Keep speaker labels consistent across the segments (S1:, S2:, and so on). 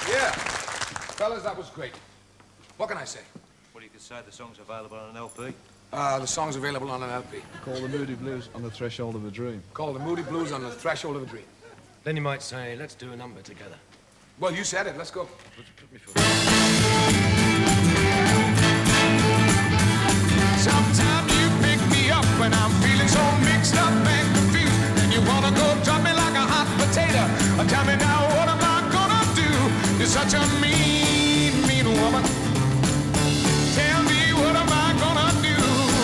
S1: Yeah. Fellas, that was great. What can I say?
S2: Well, you could say the song's available on an LP.
S1: The song's available on an LP.
S3: Call the Moody Blues on the Threshold of a Dream.
S1: Called the Moody Blues on the Threshold of a Dream.
S4: Then you might say, let's do a number together.
S1: Well, you said it. Let's go.
S4: Put me forward.
S5: Sometimes you pick me up when I'm feeling so mixed up and confused, and you wanna go drop me like a hot potato. Tell me now, what am I gonna do? You're such a mean, mean woman. Tell me, what am I gonna do?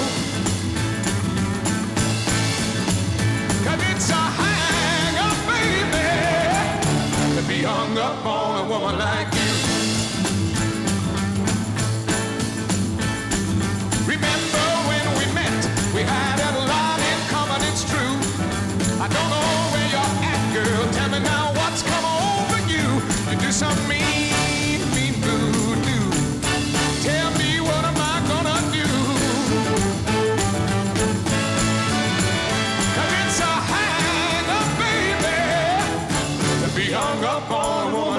S5: 'Cause it's a hang up, baby, to be hung up on a woman like you. Remember when we met, we had a lot in common, it's true. I don't know where you're at, girl, tell me now what's come over you. You do some mean, mean voodoo. Tell me, what am I gonna do? 'Cause it's a hang up, baby, to be hung up on a woman